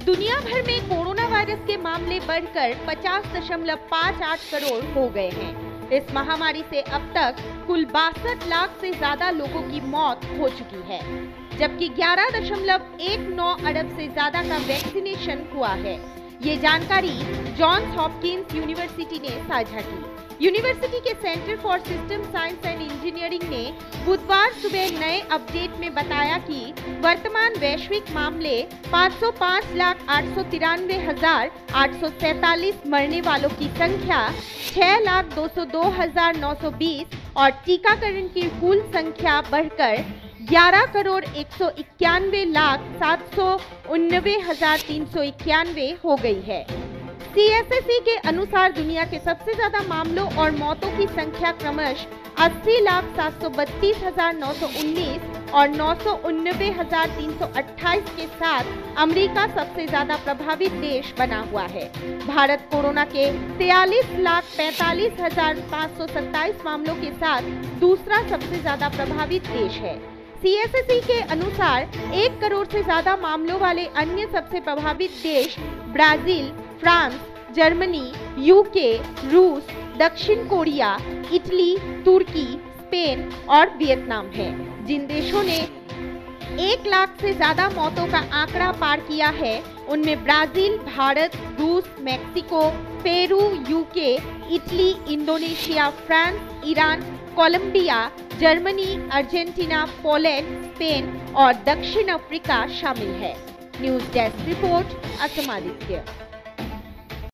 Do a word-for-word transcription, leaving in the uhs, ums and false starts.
दुनिया भर में कोरोना वायरस के मामले बढ़कर पचास दशमलव पाँच आठ करोड़ हो गए हैं। इस महामारी से अब तक कुल बासठ लाख से ज्यादा लोगों की मौत हो चुकी है, जबकि ग्यारह दशमलव एक नौ अरब से ज्यादा का वैक्सीनेशन हुआ है। ये जानकारी जॉन्स हॉपकिंस यूनिवर्सिटी ने साझा की। यूनिवर्सिटी के centre for system science and engineering ने बुधवार सुबह नए अपडेट में बताया कि वर्तमान वैश्विक मामले पाँच सौ पाँच लाख आठ सौ तिरानवे हजार आठ सौ सैतालीस, मरने वालों की संख्या छह लाख दो सौ दो हजार नौ सौ बीस और टीकाकरण की कुल संख्या बढ़कर ग्यारह करोड़ एक सौ इक्यानवे लाख सात सौ उन्नवे हजार तीन सौ इक्यानवे हो गई है। सी एस एस ई के अनुसार दुनिया के सबसे ज्यादा मामलों और मौतों की संख्या क्रमशः अस्सी लाख सात सौ बत्तीस हजार नौ सौ उन्नीस और नौ सौ उन्नवे हजार तीन सौ अट्ठाईस के साथ अमेरिका सबसे ज्यादा प्रभावित देश बना हुआ है। भारत कोरोना के तैंतालीस लाख पैंतालीस हजार पाँच सौ सत्ताईस मामलों के साथ दूसरा सबसे ज्यादा प्रभावित देश है। सी एस एस ई के अनुसार एक करोड़ से ज्यादा मामलों वाले अन्य सबसे प्रभावित देश Brazil, France, Germany, you K, रूस, दक्षिण कोरिया, इटली, तुर्की, स्पेन और वियतनाम हैं। जिन देशों ने एक लाख से ज्यादा मौतों का आंकड़ा पार किया है, उनमें ब्राजील, भारत, रूस, Mexico, Peru, UK, Italy, Indonesia, France, Iran, Colombia, Germany, Argentina, Poland, Spain और दक्षिण अफ्रीका शामिल है। News desk report, Assam Aditya.